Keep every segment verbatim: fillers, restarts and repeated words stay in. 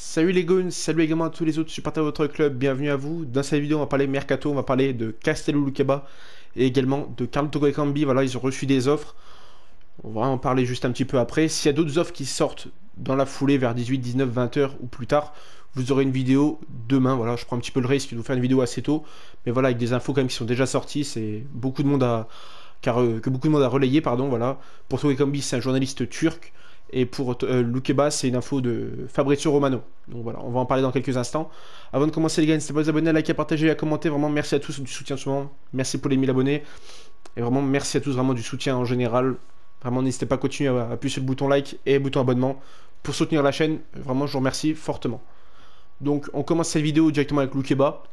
Salut les goons, salut également à tous les autres supporters de votre club, bienvenue à vous. Dans cette vidéo on va parler Mercato, on va parler de Castello Luqueba et également de Carl Toko Ekambi. Voilà, ils ont reçu des offres, on va en parler juste un petit peu après. S'il y a d'autres offres qui sortent dans la foulée vers dix-huit, dix-neuf, vingt heures ou plus tard, vous aurez une vidéo demain. Voilà, je prends un petit peu le risque de vous faire une vidéo assez tôt, mais voilà, avec des infos quand même qui sont déjà sorties, c'est beaucoup de monde à... car euh, que beaucoup de monde a relayé, pardon, voilà. Pour Toko Ekambi, c'est un journaliste turc. Et pour euh, Luqueba, c'est une info de Fabrizio Romano. Donc voilà, on va en parler dans quelques instants. Avant de commencer les gars, n'hésitez pas à vous abonner, à liker, à partager et à commenter. Vraiment, merci à tous du soutien en ce moment. Merci pour les mille abonnés. Et vraiment, merci à tous vraiment du soutien en général. Vraiment, n'hésitez pas à continuer à appuyer sur le bouton like et le bouton abonnement pour soutenir la chaîne. Vraiment, je vous remercie fortement. Donc, on commence cette vidéo directement avec Luqueba.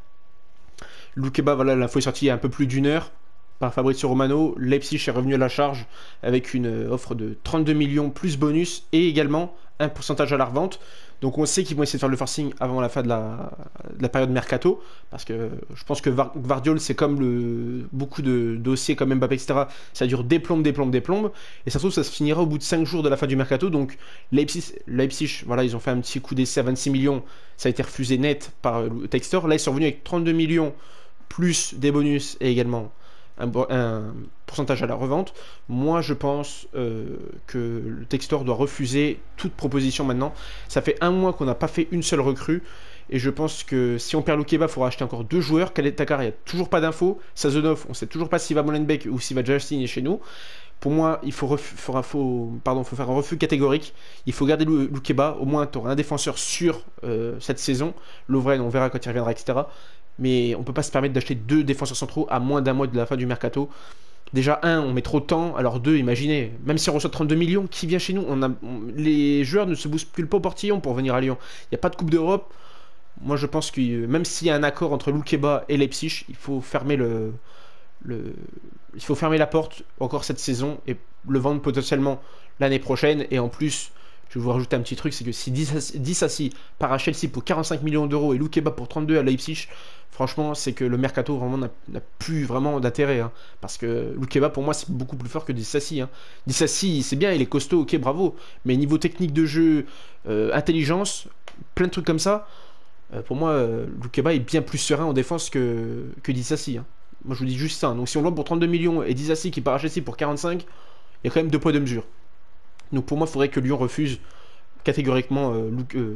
Luqueba, voilà, l'info est sortie il y a un peu plus d'une heure par Fabrizio Romano. Leipzig est revenu à la charge avec une offre de trente-deux millions plus bonus et également un pourcentage à la revente. Donc on sait qu'ils vont essayer de faire le forcing avant la fin de la, de la période mercato, parce que je pense que Gvardiol, c'est comme le, beaucoup de dossiers comme Mbappé, et cetera. Ça dure des plombes, des plombes, des plombes, et ça se trouve ça se finira au bout de cinq jours de la fin du mercato. Donc Leipzig, Leipzig voilà, ils ont fait un petit coup d'essai à vingt-six millions, ça a été refusé net par Textor. Là ils sont revenus avec trente-deux millions plus des bonus et également Un, un pourcentage à la revente. Moi je pense euh, que le Textor doit refuser toute proposition maintenant. Ça fait un mois qu'on n'a pas fait une seule recrue et je pense que si on perd Luqueba, il faudra acheter encore deux joueurs. Khaled Takar, il n'y a toujours pas d'infos. Sazonov, on ne sait toujours pas s'il va Molenbeek ou s'il va déjà signer chez nous. Pour moi, il faut, faut, faut, pardon, faut faire un refus catégorique. Il faut garder Luqueba. Au moins, tu auras un défenseur sûr euh, cette saison. Lovren, on verra quand il reviendra, et cetera. Mais on ne peut pas se permettre d'acheter deux défenseurs centraux à moins d'un mois de la fin du mercato. Déjà, un, on met trop de temps, alors deux, imaginez, même si on reçoit trente-deux millions, qui vient chez nous on a, on, les joueurs ne se bousculent pas au portillon pour venir à Lyon. Il n'y a pas de Coupe d'Europe. Moi, je pense que même s'il y a un accord entre Luqueba et Leipzig, il faut fermer le, le, il faut fermer la porte encore cette saison et le vendre potentiellement l'année prochaine. Et en plus, je vais vous rajouter un petit truc, c'est que si Disasi part à Chelsea pour quarante-cinq millions d'euros et Luqueba pour trente-deux à Leipzig, franchement, c'est que le mercato vraiment n'a plus vraiment d'intérêt. Hein, parce que Luqueba, pour moi, c'est beaucoup plus fort que Disasi. Hein. Disasi, c'est bien, il est costaud, ok, bravo. Mais niveau technique de jeu, euh, intelligence, plein de trucs comme ça, euh, pour moi, euh, Luqueba est bien plus serein en défense que, que Disasi. Hein. Moi, je vous dis juste ça. Hein. Donc, si on le vend pour trente-deux millions et Disasi qui part à Chelsea pour quarante-cinq, il y a quand même deux poids, deux mesures. Donc pour moi, il faudrait que Lyon refuse catégoriquement euh, euh,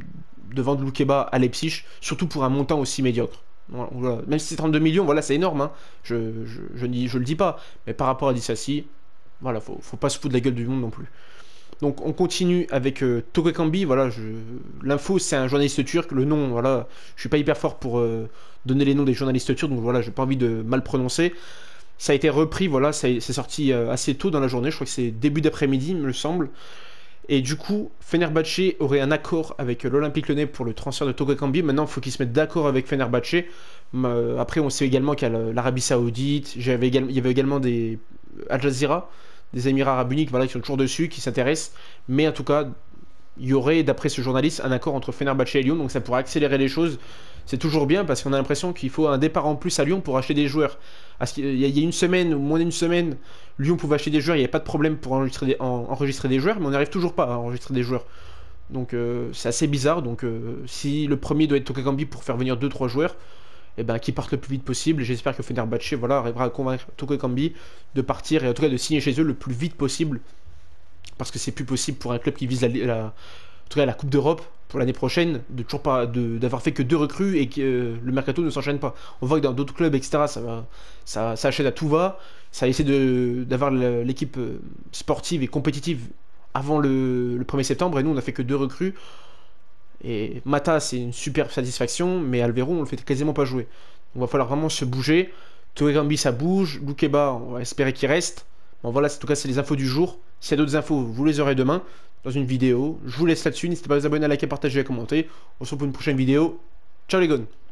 de vendre Luqueba à Leipzig, surtout pour un montant aussi médiocre. Voilà. Même si c'est trente-deux millions, voilà, c'est énorme. Hein. Je, je, je, je, je le dis pas. Mais par rapport à Disasi, voilà, faut, faut pas se foutre de la gueule du monde non plus. Donc on continue avec euh, Toko Ekambi. Voilà, l'info, c'est un journaliste turc. Le nom, voilà, je suis pas hyper fort pour euh, donner les noms des journalistes turcs, donc voilà, j'ai pas envie de mal prononcer. Ça a été repris, voilà, c'est sorti assez tôt dans la journée, je crois que c'est début d'après-midi, il me semble. Et du coup, Fenerbahçe aurait un accord avec l'Olympique Lyonnais pour le transfert de Toko Ekambi. Maintenant, il faut qu'ils se mettent d'accord avec Fenerbahçe. Euh, après, on sait également qu'il y a l'Arabie Saoudite, il y avait également des Al Jazeera, des Émirats Arabes Unis, voilà, qui sont toujours dessus, qui s'intéressent. Mais en tout cas, il y aurait, d'après ce journaliste, un accord entre Fenerbahçe et Lyon, donc ça pourrait accélérer les choses. C'est toujours bien parce qu'on a l'impression qu'il faut un départ en plus à Lyon pour acheter des joueurs. Il y a une semaine, ou moins d'une semaine, Lyon pouvait acheter des joueurs, il n'y avait pas de problème pour enregistrer des, en, enregistrer des joueurs, mais on n'arrive toujours pas à enregistrer des joueurs. Donc euh, c'est assez bizarre. Donc euh, si le premier doit être Toko Ekambi pour faire venir deux trois joueurs, et ben qu'ils partent le plus vite possible. J'espère que Fenerbahçe voilà, arrivera à convaincre Toko Ekambi de partir et en tout cas de signer chez eux le plus vite possible. Parce que c'est plus possible pour un club qui vise la, la, en tout cas la Coupe d'Europe pour l'année prochaine, de toujours pas d'avoir fait que deux recrues et que euh, le mercato ne s'enchaîne pas. On voit que dans d'autres clubs, et cetera, ça, va, ça, ça achète à tout va. Ça essaie d'avoir l'équipe sportive et compétitive avant le, le premier septembre, et nous on a fait que deux recrues. Et Mata, c'est une super satisfaction, mais Alvaro, on le fait quasiment pas jouer. Donc, il va falloir vraiment se bouger. Toko Ekambi, ça bouge. Luqueba, on va espérer qu'il reste. Bon voilà, en tout cas, c'est les infos du jour. S'il y a d'autres infos, vous les aurez demain dans une vidéo. Je vous laisse là-dessus. N'hésitez pas à vous abonner, à liker, partager et à commenter. On se retrouve pour une prochaine vidéo. Ciao les gones.